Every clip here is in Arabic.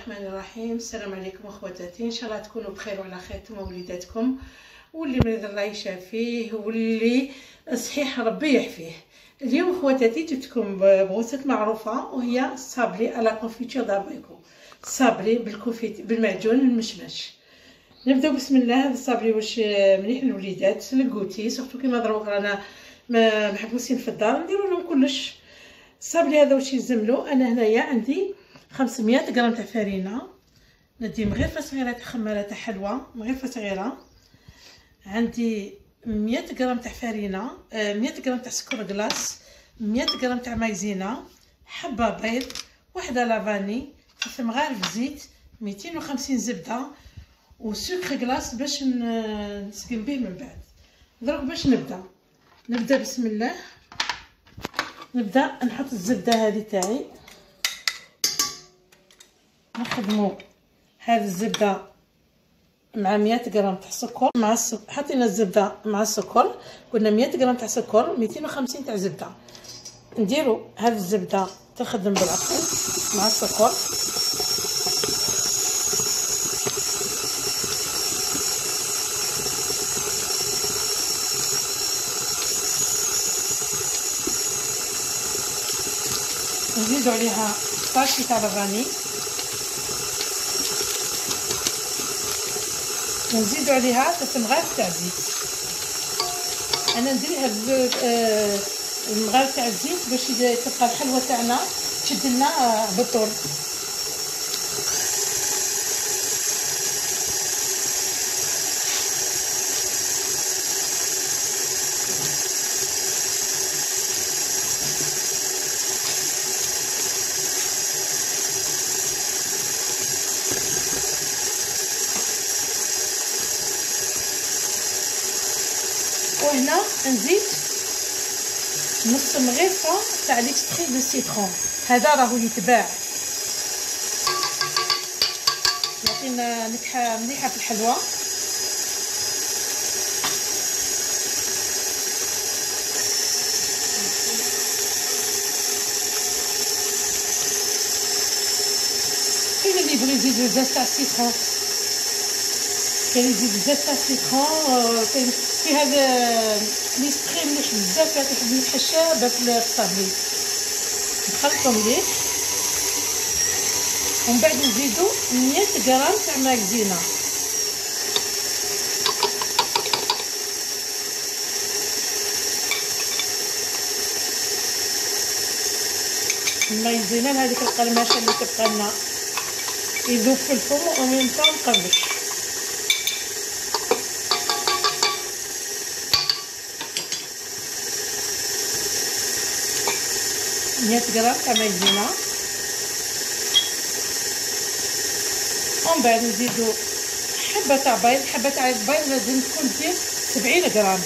الرحمن الرحيم. السلام عليكم اخواتاتي، ان شاء الله تكونوا بخير وعلى خير نتوما وليداتكم، واللي مريض الله يشافيه واللي صحيح ربي يعافيه. اليوم اخواتاتي جبت لكم بغوصه معروفه وهي الصابلي على كونفيتور دابريكو، الصابلي بالمعجون المشمش. نبداو بسم الله. هذا الصابلي واش مليح للوليدات للكوتي سورتو كيما دروك رانا محبوسين في الدار، نديرو لهم كلش. الصابلي هذا واش يلزملو؟ انا هنايا عندي 500 غرام تاع فرينه، ندي مغرفه صغيره تاع خماره تاع حلوى، مغرفه صغيره. عندي 100 غرام تاع فرينه، 100 غرام تاع سكر كلاص، 100 غرام تاع مايزينا، حبه بيض، وحده لافاني، 3 مغارف زيت، 250 زبده وسكر كلاص باش نسقم به من بعد. دروك باش نبدا بسم الله. نبدا نحط الزبده هذه تاعي، نخدموا هذه الزبده مع 100 غرام تاع سكر مع السكر. حطينا الزبده مع السكر، قلنا 100 غرام تاع سكر، 250 تاع زبده. نديروا هذه الزبده تخدم بالعقل مع السكر، نزيدوا عليها طاشي تاع لافاني، ونزيدوا عليها 3 مغارف تاع زيت. انا نديرها المغارف تاع الزيت باش تبقى الحلوه تاعنا تشد لنا بالطول. وهنا نزيد نص مغرفه تاع ليكستري دو سيترون، هذا راهو يتباع، يعطينا نكهه مليحه في الحلوى. كاين اللي يبغي يزيد زيت تاع السيترون، كاين يزيد زيت تاع السيترون، كاين في هذا ليستري مليح بزاف، يعطيك نكهه شابه في الصابلي. نخلطو مليح ومن بعد نزيدو 100 غرام تاع مايزينا. المايزينا هذيك القرمشه اللي تبقى لنا يذوب في الفم ونبقاو نقربش. مية غرام تاع مايزينا، ومن بعد نزيدو حبه تاع بيض. حبه تاع البيض لازم تكون دير 70 غرام.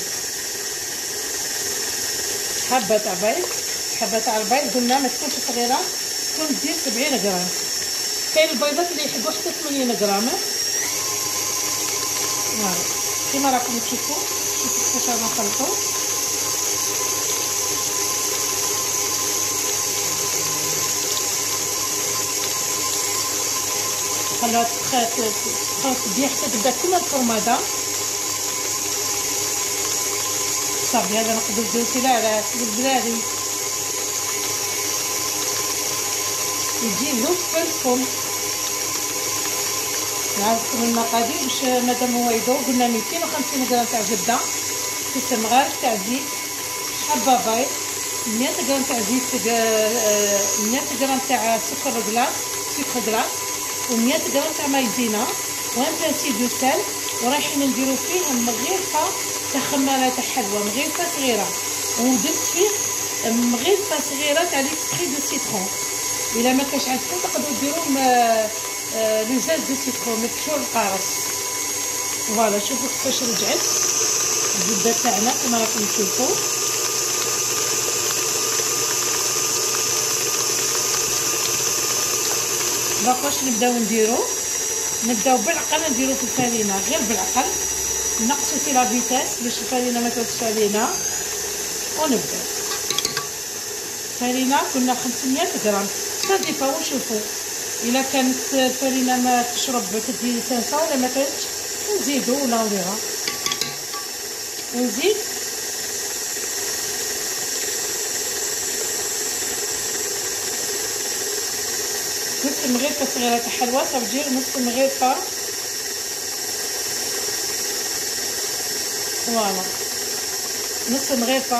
حبه تاع بيض، حبه تاع البيض قلنا ما تكونش صغيره، تكون دير 70 غرام. كاين البيضات اللي يحبوا حتى 80 غرام. فوالا كيما راكم تشوفوا. شوفوا كيفاش رانا نخلطوا. خلاها تخلط بيه حتى تبدا كيما الفرماده. صافي هذا نقدر نديرو سلالات بالبلاري، يجي يذوب في الفم. نعاودكم المقادير باش مادام هو يذوب. قلنا 250 غرام تاع زبده، 6 مغارف تاع زيت، حبه بيض، 100 غرام تاع زيت، 100 غرام تاع سكر كلاص، و100 غرام تاع مايزينا، وان بانسي دو سال. ورايحين نديرو فيه مغرفه تاع خماره تاع حلوى، مغرفه صغيره، ودرت فيه مغرفه صغيره تاع ليكستري دو سيترون. الا ما كانش عندكم تقدروا ديروا لو زاز دو سيترون، مكشور القارص. فوالا شوفوا كيفاش رجعت الزبده تاعنا كما راكم تشوفوا. دونك واش نبداو نديرو بالعقل. نديرو في الفرينه غير بالعقل، نقصو في لا فيتاس باش الفرينه ما توسش علينا. ونبداو فرينه كنا 500 غرام، صديفه. وشوفوا الا كانت الفرينه ما تشرب كدير سانسه ولا ما كانتش نزيدو ولا نضيعها. ونزيد نص مغرفه صغيره تاع حلوى، صافي دير نص مغرفه. فوالا نص مغرفه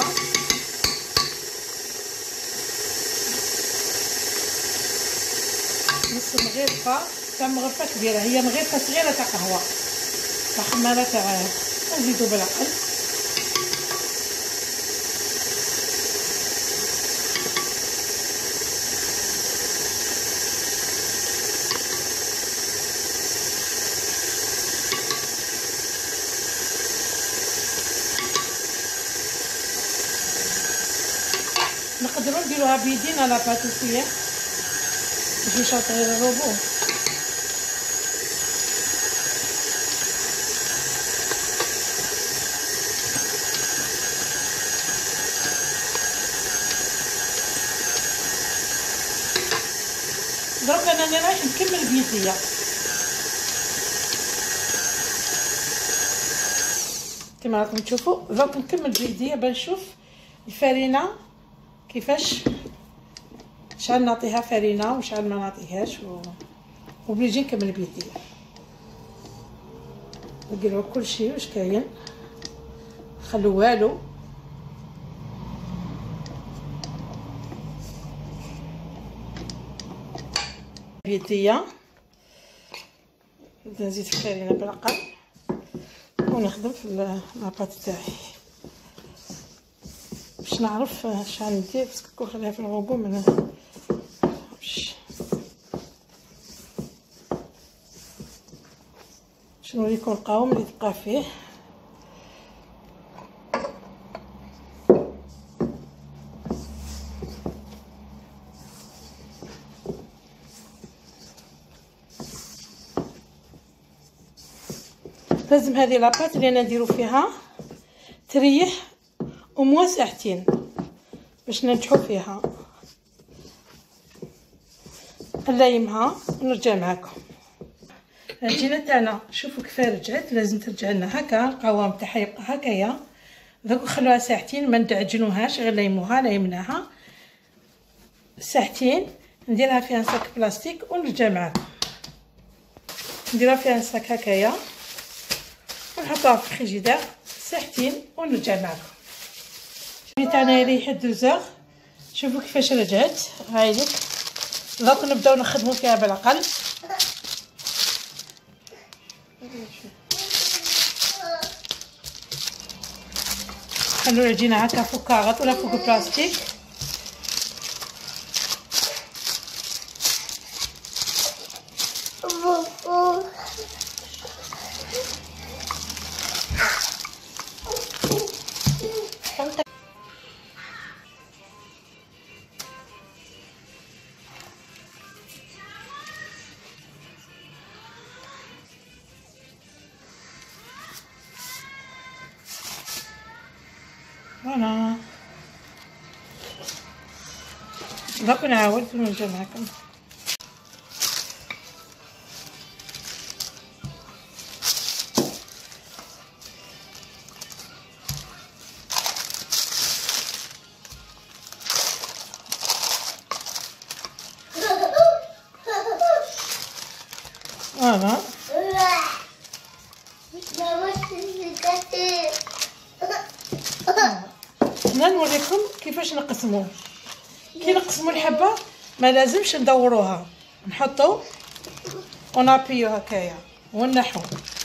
تاع مغرفه كبيره، هي مغرفه صغيره تاع قهوه تاع خماره تاع. نزيدو بالعقل. نقدروا نديروها بيدينا لا باتيسيه باش نشاطري الروبو. دروك انا رايح نكمل بيديا. كما راكم تشوفوا دروك نكمل بيديا بنشوف الفرينه كيفاش، شحال نعطيها فرينه وشحال ما نعطيهاش وبنجي نكمل بيديا. نديروا كلشي واش كاين، خلو والو. بيديا نزيد الفرينه بالعقل ونخدم في لاباط تاعي باش نعرف شحال ندير، باسكو كون نخليها في الغوبو ما نعرفش. باش نوريكم القوام اللي تبقى فيه. لازم هذه لاباط اللي انا نديرو فيها تريح وموا ساعتين باش ننجحو فيها. نلايمها ونرجع معكم. العجينه تاعنا شوفوا كيف رجعت، لازم ترجع لنا هكا، القوام تاعها يبقى هكايا. دوك نخلوها ساعتين، ما ندعجنوهاش، غير ليمناها ساعتين. نديرها في ان ساك بلاستيك ونرجع معكم. نديرها في ان ساك هكايا ونحطوها في الفريجيدير ساعتين ونرجع معكم. تاعنا ريحه دوزاغ، شوفوا كيفاش رجعت. هايلك دوك نبداو نخدموا فيها بالعقل. خلوا العجينه هكا فوق كاغط ولا فوق بلاستيك. فوالا دوك نعاود ونرجع معكم. فوالا هنا نوريكم كيفاش نقسموه. كي نقسموا الحبه ما لازمش ندوروها، نحطو ونابيو هكايا ونحو.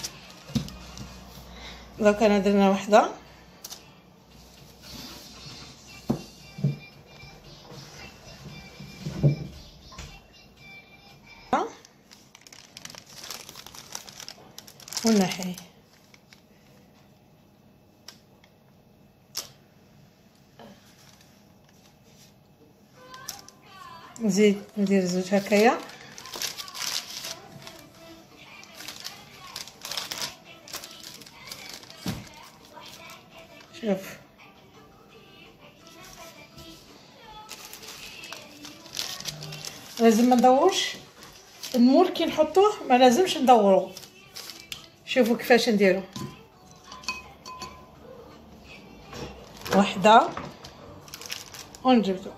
دوك انا درنا وحده ونحي. نزيد ندير زوج هكايا. شوف لازم ما ندوروش المول كي نحطوه ما لازمش ندورو. شوفوا كيفاش نديرو، وحده ونجبدو.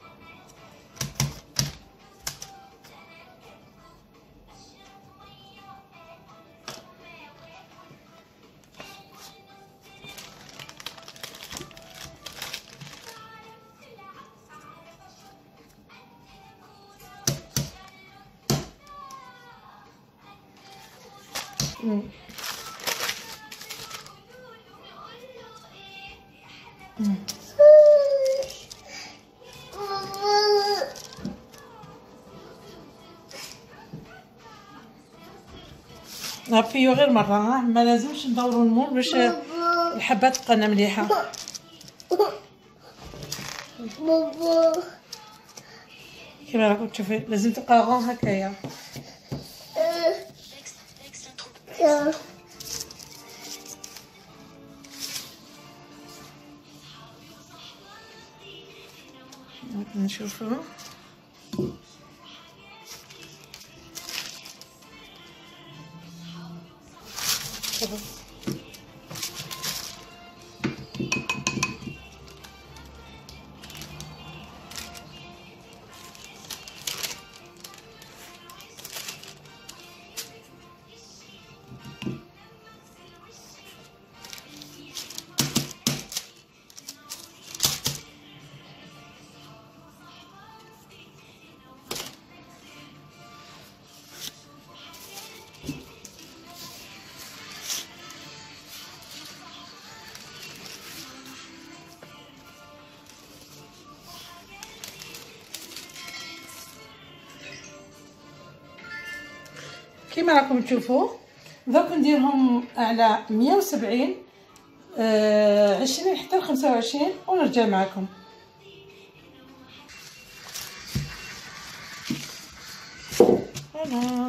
نطفيو غير مره، ما لازمش ندورو المول باش الحبه تبقى مليحه. كيما راكم تشوفي لازم تبقى غون هكايا. نشوفو كيما راكم تشوفوا. دوك نديرهم على 170 20 حتى ل 25 ونرجع معكم. فوالا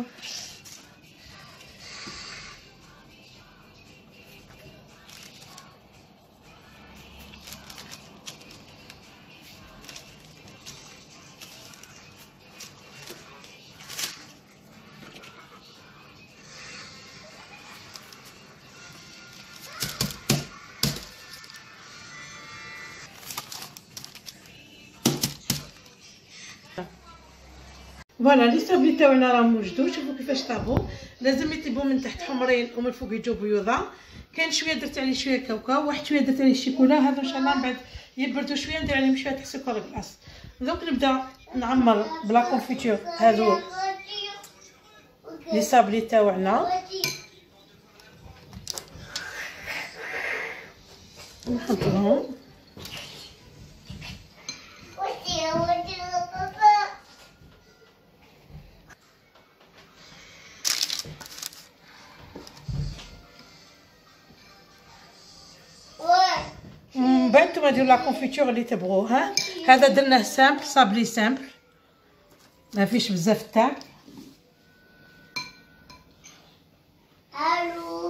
فوالا لي صابلي تاعنا راهم وجدوا. شوفوا كيفاش طابوا، لازم يطيبوا من تحت حمرين ومن فوق يجوا بيضاء. كاين شويه درت عليه شويه كاوكاو، واحد شويه درت عليه الشيكولا. هذا ان شاء الله من بعد يبردوا شويه ندير عليهم شويه تاع سكر كلاص. دوك نبدا نعمر بلا كونفيتور هذو لي صابلي تاعنا. نحطهم من بعد نتوما ديروا لا كونفيتور اللي تبغوها. هذا درناه سامبل، صابلي سامبل ما فيش بزاف تاع. الو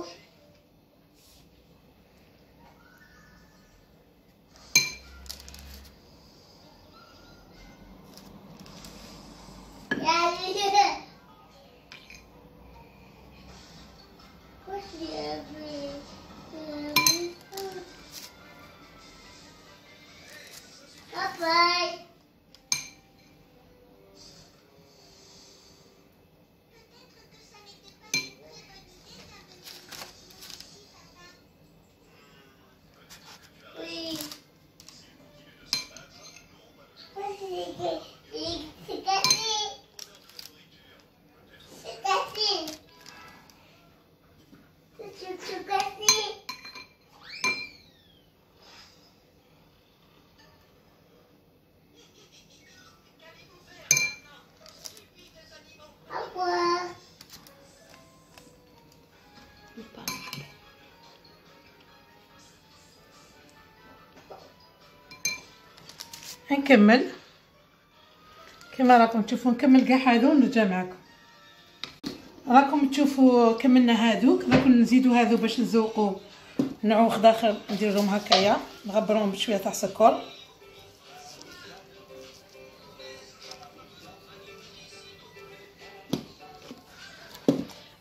نكمل كما راكم تشوفوا. نكمل كاع هادو ونرجع معكم. راكم تشوفوا كملنا هادوك. راكم نزيدو هادو باش نزوقوا نعوخ داخل. نديرهم هكايا نغبرهم بشويه تاع سكر.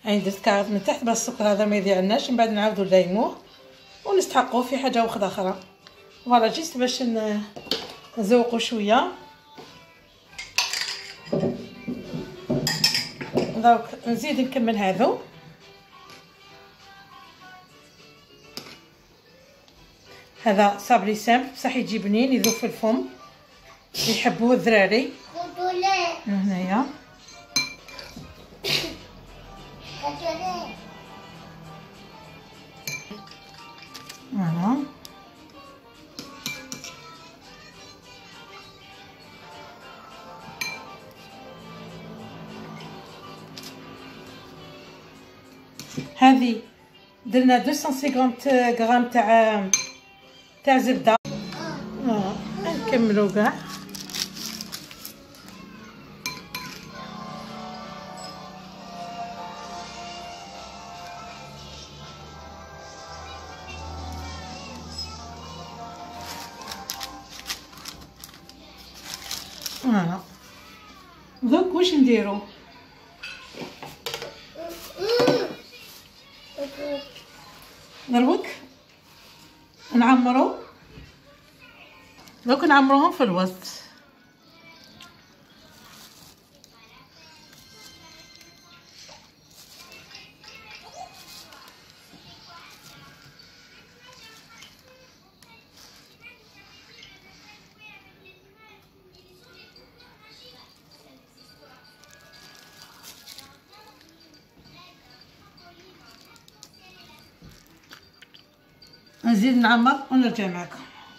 هاي درت كارط من تحت باش السكر هذا ما يضيعناش، من بعد نعاودو نلايموه ونستحقوه في حاجه واحده اخرى. فوالا جيست باش نذوقو شويه. دونك نزيد نكمل هذو. هذا صابلي سامبل بصح يجي بنين يذوب في الفم، يحبوه الدراري. هنايا فوالا هذه درنا 250 غرام تاع زبده. نكملو كاع. فوالا دوك واش نديرو؟ دروك نعمرو، دوك نعمروهم في الوسط. نزيد نعمر ونرجع معكم.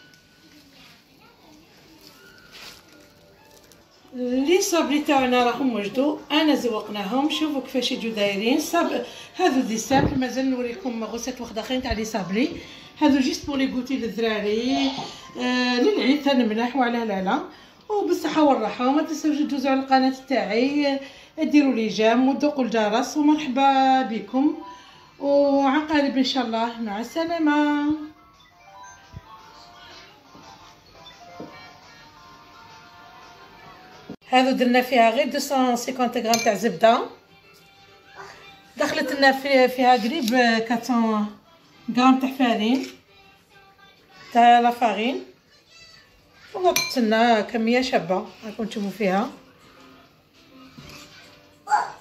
لي صابلي تاعنا راهم وجدوا، انا زوقناهم. شوفوا كيفاش يجوا دايرين. هذو دي سامبل. مازال نوريكم غوسات واحده اخرين تاع لي صابلي. هذو جيست بور لي غوتي للدراري للعيد تاع ملاح وعلى لالا وبالصحه والراحه. وما تنساوش تدوزوا على القناه تاعي، ديروا لي جام وذوقوا الجرس. ومرحبا بكم وعن قريب ان شاء الله. مع السلامه. هذو درنا فيها غير 250 غرام تاع زبده. دخلت لنا فيها قريب 400 غرام تاع فارين تاع لا فارين. وضبط لنا كميه شابه راكم تشوفوا فيها.